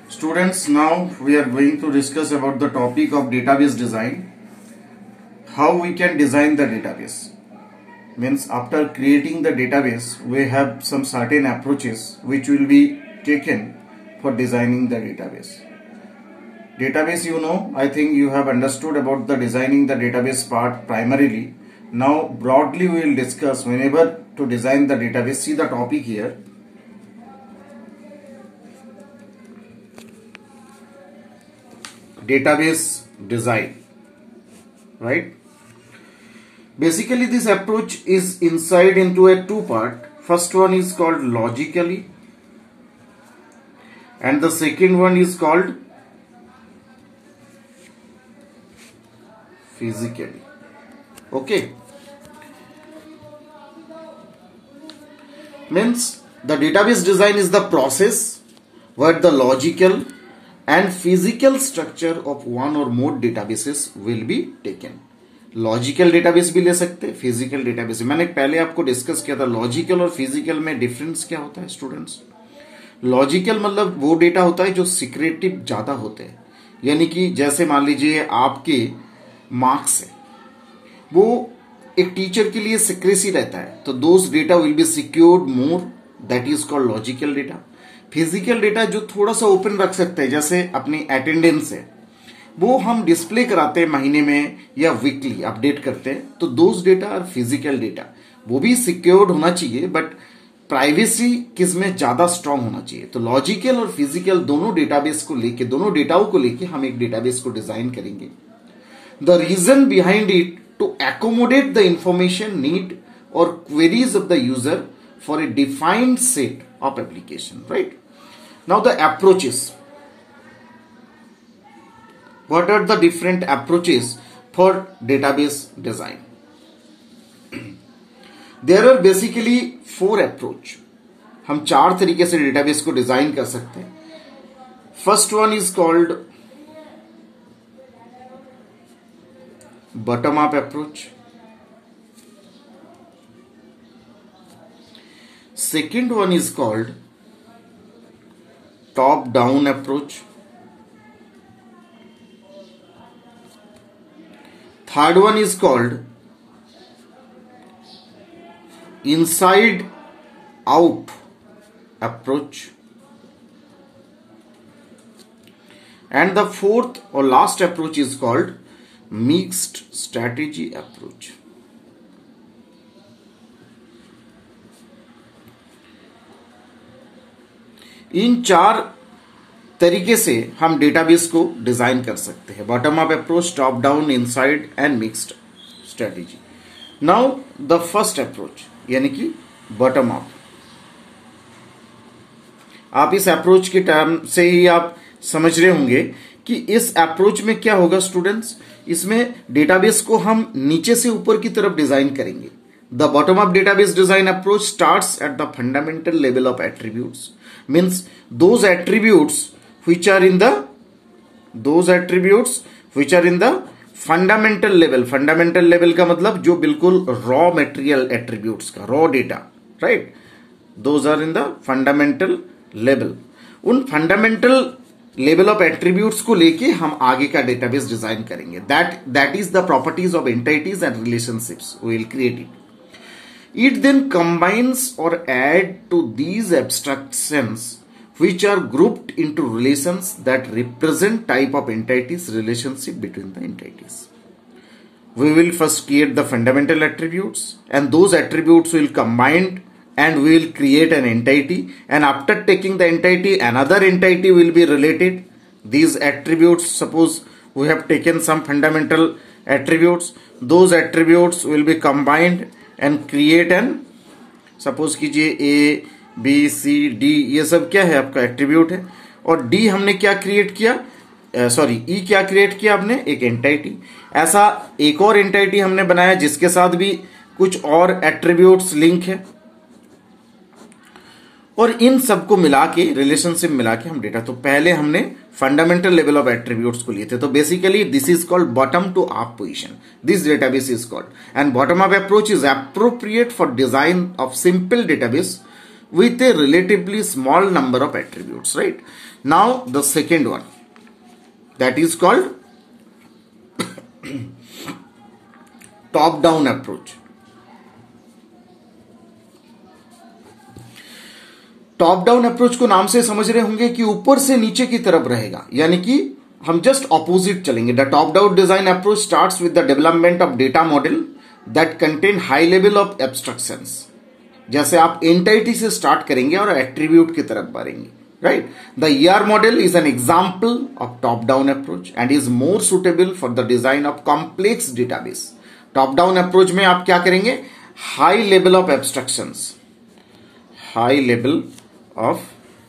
Students, now we are going to discuss about the topic of database design. How we can design the database. Means after creating the database, we have some certain approaches which will be taken for designing the database. Database, I think you have understood about the designing the database part primarily. Now broadly we will discuss whenever to design the database. See the topic here. Database design, right? Basically this approach is inside into a two part. First one is called logically and the second one is called physically. Okay, means the database design is the process where the logical and physical structure of one or more databases will be taken. Logical database भी ले सकते हैं, physical database. मैंने पहले आपको discuss किया था logical और फिजिकल में डिफरेंस क्या होता है स्टूडेंट्स। लॉजिकल मतलब वो डेटा होता है जो सीक्रेटिव ज्यादा होते हैं, यानी कि जैसे मान लीजिए आपके मार्क्स है, वो एक टीचर के लिए सीक्रेसी रहता है, तो those data will be secured more, that is called logical data. Physical data जो थोड़ा सा ओपन रख सकते हैं, जैसे अपनी अटेंडेंस है, वो हम डिस्प्ले कराते हैं महीने में या वीकली अपडेट करते हैं, तो दोज डेटा और फिजिकल डेटा वो भी सिक्योर्ड होना चाहिए, बट प्राइवेसी किस में ज्यादा स्ट्रांग होना चाहिए। तो लॉजिकल और फिजिकल दोनों डेटाबेस को लेके, दोनों डेटाओं को लेके हम एक डेटाबेस को डिजाइन करेंगे। The reason behind it to accommodate the information need और queries of the user for a defined set of application, right? Now the approaches. What are the different approaches for database design? There are basically four approach. हम चार तरीके से database को design कर सकते हैं. First one is called bottom up approach. Second one is called top down approach. Third one is called inside out approach. And the fourth or last approach is called mixed strategy approach. इन चार तरीके से हम database को design कर सकते हैं, bottom up approach, top down, inside and mixed strategy. Now the first approach यानी कि बॉटम अप. आप इस अप्रोच के टर्म से ही आप समझ रहे होंगे कि इस अप्रोच में क्या होगा स्टूडेंट्स. इसमें डेटाबेस को हम नीचे से ऊपर की तरफ डिजाइन करेंगे. The bottom up database design approach starts at the fundamental level of attributes. Means those attributes which are in the fundamental level. Fundamental level का मतलब जो बिल्कुल raw material attributes का, raw data, right? Those are in the fundamental level. उन fundamental level of attributes को लेके हम आगे का database डिजाइन करेंगे. That is the properties of entities and relationships. We will create it. It then combines or add to these abstractions which are grouped into relations that represent type of entities, relationship between the entities. We will first create the fundamental attributes and those attributes will combine and we will create an entity, and after taking the entity, another entity will be related. These attributes, suppose we have taken some fundamental attributes, those attributes will be combined and create an, suppose कीजिए A, B, C, D, ये सब क्या है आपका attribute है, और D हमने क्या क्रिएट किया, E क्या क्रिएट किया आपने, एक एंटिटी. ऐसा एक और एंटिटी हमने बनाया जिसके साथ भी कुछ और एट्रीब्यूट्स लिंक है, और इन सबको मिला के, रिलेशनशिप मिला के हम डेटा. तो पहले हमने फंडामेंटल लेवल ऑफ एट्रीब्यूट्स को लिए थे. तो basically this is called bottom to up position. This database is called, and bottom up approach is appropriate for design of simple database with a relatively small number of attributes, right? Now the second one, that is called top down approach. Top down approach को नाम से समझ रहे होंगे कि ऊपर से नीचे की तरफ रहेगा, यानी कि हम जस्ट ऑपोजिट चलेंगे. The top down design approach starts with the development of data model that contain high level of abstractions. जैसे आप एंटिटी से स्टार्ट करेंगे और एट्रीब्यूट की तरफ बढ़ेंगे, right? The ER model is an example of top down approach and is more suitable for the design of complex database. Top down approach में आप क्या करेंगे? High level of abstractions, high level of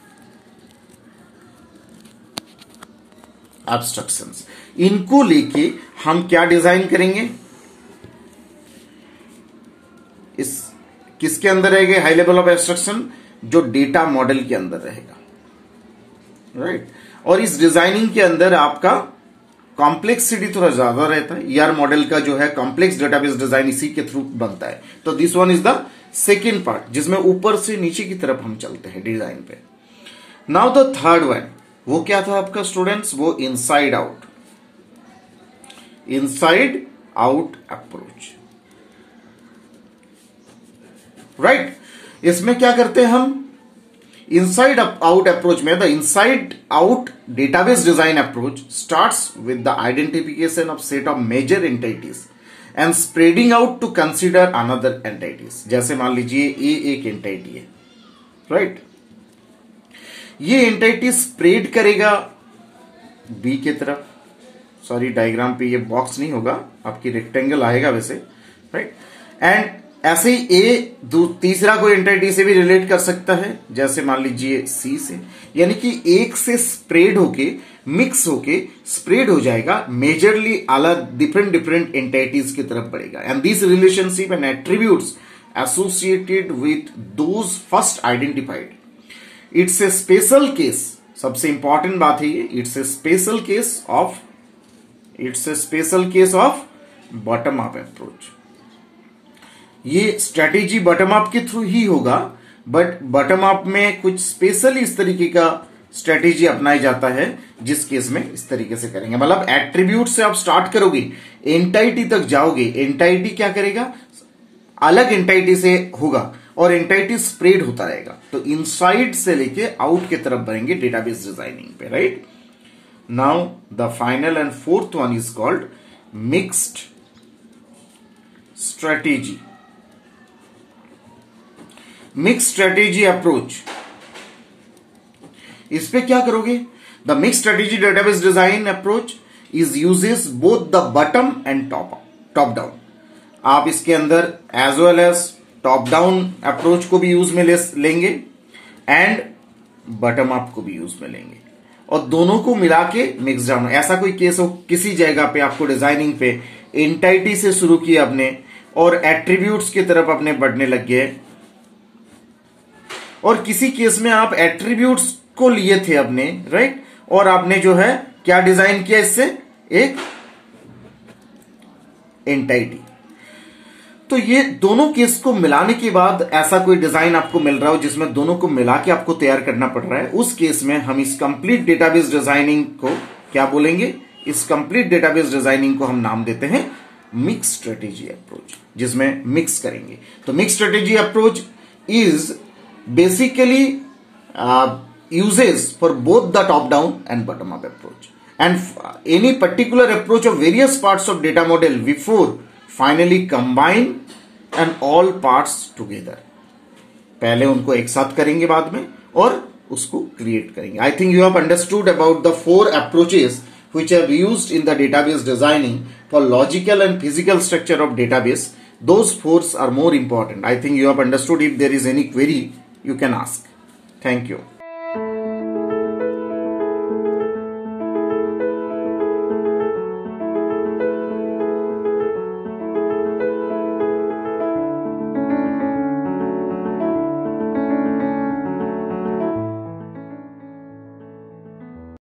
abstractions, इनको लेके हम क्या design करेंगे? इस किसके अंदर रहेगा हाई लेवल ऑफ एब्स्ट्रक्शन? जो डेटा मॉडल के अंदर रहेगा, राइट? और इस डिजाइनिंग के अंदर आपका कॉम्प्लेक्सिटी थोड़ा ज्यादा रहता है. ईआर मॉडल का जो है कॉम्प्लेक्स डेटाबेस डिजाइन इसी के थ्रू बनता है. तो this one is the second part, जिसमें ऊपर से नीचे की तरफ हम चलते हैं डिजाइन पे. नाउ द थर्ड वन, वो क्या था आपका स्टूडेंट्स? वो inside out, inside out approach, right? इसमें क्या करते हैं हम? इनसाइड आउट अप्रोच में the inside out database design approach starts with the identification of set of major entities and spreading out to consider another entities. जैसे मान लीजिए ए एक एंटिटी है, राइट? ये एंटिटी स्प्रेड करेगा बी की तरफ. सॉरी, डायग्राम पे ये बॉक्स नहीं होगा, आपकी रेक्टेंगल आएगा वैसे, राइट? एंड ऐसे ही ए तीसरा कोई एंटिटी से भी रिलेट कर सकता है, जैसे मान लीजिए सी से. यानी कि एक से स्प्रेड होके, मिक्स होके स्प्रेड हो जाएगा, मेजरली अलग डिफरेंट एंटिटीज की तरफ बढ़ेगा. And this relationship and attributes associated with those first identified. It's a special case, सबसे इंपॉर्टेंट बात है ये, it's a special case of bottom up approach. ये स्ट्रेटेजी बॉटम अप के थ्रू ही होगा, बट बॉटम अप में कुछ स्पेशल इस तरीके का स्ट्रेटेजी अपनाया जाता है, जिस केस में इस तरीके से करेंगे. मतलब एट्रीब्यूट से आप स्टार्ट करोगे, एंटिटी तक जाओगे, एंटिटी क्या करेगा? अलग एंटिटी से होगा और एंटिटी स्प्रेड होता रहेगा. तो इनसाइड से लेके आउट की तरफ बढ़ेंगे डेटाबेस डिजाइनिंग पे, right? Now the final and fourth one is called mixed strategy. Mix strategy approach, इस पे क्या करोगे? The mix strategy database design approach is uses both the bottom and top down. आप इसके अंदर as well as top down approach को भी use में लेंगे एंड बॉटम अप को भी यूज में लेंगे, और दोनों को मिला के मिक्स डाउन. ऐसा कोई केस हो किसी जगह पे आपको डिजाइनिंग पे एंटिटी से शुरू किया आपने और एट्रीब्यूट्स की तरफ अपने बढ़ने लग गए, और किसी केस में आप एट्रीब्यूट्स को लिए थे अपने, राइट? और आपने जो है क्या डिजाइन किया इससे? एक एंटिटी. तो ये दोनों केस को मिलाने के बाद ऐसा कोई डिजाइन आपको मिल रहा हो जिसमें दोनों को मिला के आपको तैयार करना पड़ रहा है, उस केस में हम इस कंप्लीट डेटाबेस डिजाइनिंग को क्या बोलेंगे? इस कंप्लीट डेटाबेस डिजाइनिंग को हम नाम देते हैं मिक्स स्ट्रेटेजी अप्रोच, जिसमें मिक्स करेंगे. तो mix strategy approach is basically uses for both the top down and bottom up approach, and any particular approach of various parts of data model before finally combine and all parts together. पहले उनको एक साथ करेंगे बाद में और उसको create करेंगे. I think you have understood about the 4 approaches which are used in the database designing for logical and physical structure of database. Those 4 are more important. I think you have understood. If there is any query, you can ask. Thank you.